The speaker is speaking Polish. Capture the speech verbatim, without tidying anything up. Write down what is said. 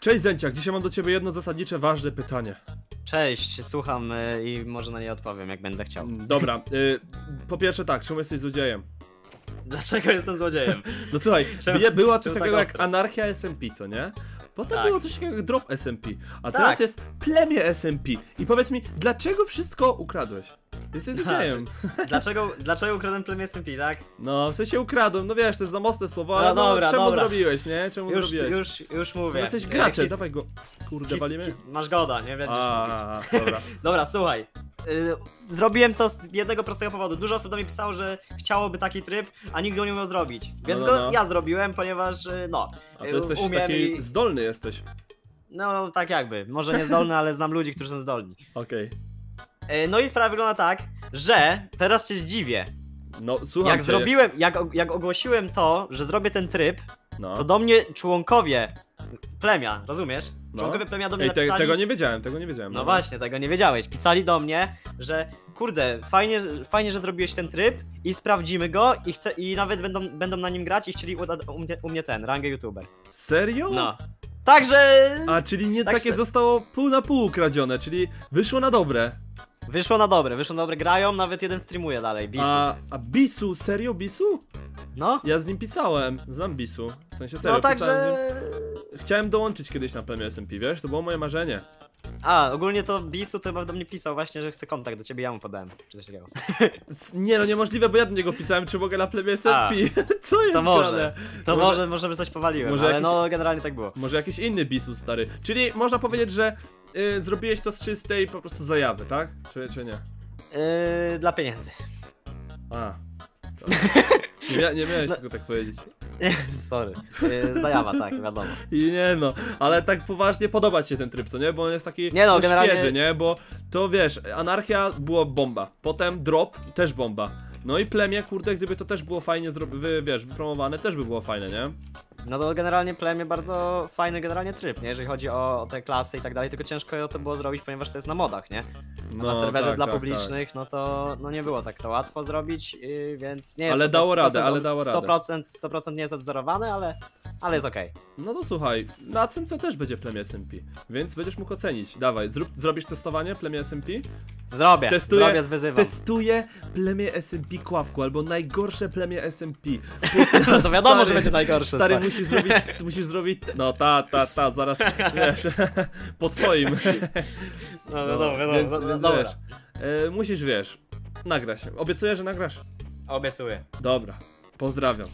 Cześć Zęciak, dzisiaj mam do ciebie jedno zasadnicze, ważne pytanie. Cześć, słucham y, i może na nie odpowiem, jak będę chciał. Dobra, y, po pierwsze tak, czemu jesteś złodziejem? Dlaczego jestem złodziejem? No słuchaj, Czemu- nie było coś czemu takiego tak jak ostro? anarchia S M P, co nie? Potem Tak. było coś takiego jak drop S M P, a Tak. teraz jest plemię S M P. I powiedz mi, dlaczego wszystko ukradłeś? Jesteś złodziejem. Dlaczego, dlaczego ukradłem plemię S M P, tak? No, w sensie ukradłem, no wiesz, to jest za mocne słowo, No ale no, dobra, czemu dobra. zrobiłeś, nie? Czemu Już, zrobiłeś? już, już mówię. No, jesteś E, graczem, his- dawaj go. Kurde, his- walimy? hi- Masz goda, nie będziesz mówić. A, dobra. Dobra, słuchaj. Y, zrobiłem to z jednego prostego powodu. Dużo osób do mnie pisało, że chciałoby taki tryb, a nikt go nie umiał zrobić. Więc No, go no, no. ja zrobiłem, ponieważ y, no. A to y, jesteś umiem taki i... zdolny jesteś. No tak jakby. Może nie zdolny, ale znam ludzi, którzy są zdolni. Okej. Y, no i sprawa wygląda tak, że teraz cię zdziwię. No, słucham Jak cię. zrobiłem, jak, og- jak ogłosiłem to, że zrobię ten tryb, No. to do mnie członkowie plemia, rozumiesz? No. Członkowie plemia do mnie Ej, te, napisali... tego nie wiedziałem, tego nie wiedziałem. No właśnie, tego nie wiedziałeś. Pisali do mnie, że kurde, fajnie, że- fajnie, że zrobiłeś ten tryb i sprawdzimy go i chcę i nawet będą, będą na nim grać i chcieli uda- u mnie, u mnie ten, rangę youtuber. Serio? No. Także A, czyli nie Tak takie se- zostało pół na pół ukradzione, czyli wyszło na dobre. wyszło na dobre, wyszło na dobre, grają, nawet jeden streamuje dalej, Bisu. A, a Bisu, serio Bisu? No, Ja z nim pisałem, znam Bisu. W sensie serio, no pisałem z także... nim. Chciałem dołączyć kiedyś na plemię S M P, wiesz? To było moje marzenie. A, ogólnie to Bisu to chyba do mnie pisał właśnie, że chce kontakt do ciebie, ja mu podałem, czy coś takiego. S- Nie no, niemożliwe, bo ja do niego pisałem, czy mogę na plemię S M P. Co jest To może, grane? to Może- może, może by coś powaliłem, może ale jakiś- no generalnie tak było. Może jakiś inny Bisu, stary. Czyli można powiedzieć, że y, zrobiłeś to z czystej po prostu zajawy, tak? Czy, czy nie? Yy, dla pieniędzy. A. To... Nie, mia nie miałeś No. tego tak powiedzieć. Sorry. Yy, zajawa, tak, wiadomo. I nie no, ale tak poważnie podoba ci się ten tryb, co nie? Bo on jest taki Nie no, no, generalnie- świeży, nie? Bo to wiesz, anarchia było bomba, potem drop też bomba. No i plemię, kurde, gdyby to też było fajnie zro- wy, wiesz, wypromowane, też by było fajne, nie? No to generalnie plemię bardzo fajny generalnie tryb, nie? Jeżeli chodzi o, o te klasy i tak dalej, tylko ciężko to było zrobić, ponieważ to jest na modach, nie? A No, na serwerze tak, dla tak, publicznych, no to no nie było tak to łatwo zrobić, yy, więc nie jest Ale to dało sto procent radę, ale dało radę. sto procent, sto procent nie jest odwzorowane, ale, ale jest okej. No to słuchaj, na C M C też będzie plemię S M P, więc będziesz mógł ocenić. Dawaj, zrób, zrobisz testowanie plemię S M P? Zrobię, Testuję, zrobię, zwyzywam. testuję plemię S M P Kławku, albo najgorsze plemię S M P. To wiadomo, Stary, że będzie najgorsze. Stary, musisz zrobić, musisz zrobić, no ta, ta, ta, zaraz, wiesz, po twoim. No wiadomo, wiadomo, więc, no, więc dobra. wiesz, e, musisz, wiesz, nagrać. Obiecuję, że nagrasz. Obiecuję. Dobra, pozdrawiam.